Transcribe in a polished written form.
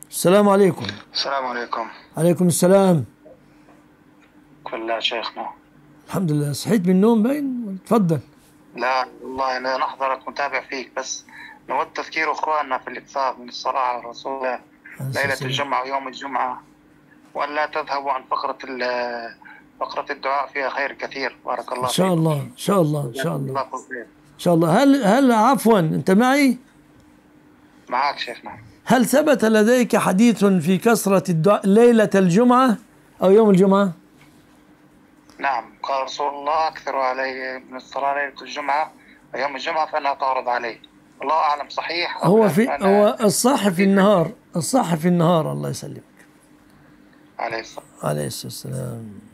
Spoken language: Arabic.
السلام عليكم. السلام عليكم. عليكم السلام. كل شيخنا. الحمد لله، صحيت من النوم باين. تفضل. لا والله أنا نحضرك متابع فيك، بس نود تذكير إخواننا في الإكثار من الصلاة على الرسول عليه الصلاة ليلة والسلام. الجمعة ويوم الجمعة، وأن لا تذهبوا عن فقرة الدعاء، فيها خير كثير. بارك إن الله شاء فيكم. الله، إن شاء الله، إن شاء جزاكم الله، الله كل خير. إن شاء الله. هل عفوا، أنت معي؟ معك شيخنا. هل ثبت لديك حديث في كثرة الدعاء ليلة الجمعة أو يوم الجمعة؟ نعم، قال رسول الله: أكثروا علي من الصلاة ليلة الجمعة ويوم الجمعة فإنها تعرض عليه. الله أعلم صحيح أم لا، أنا هو الصح في النهار، الصح في النهار. الله يسلمك. عليه الصلاة. عليه الصلاة والسلام.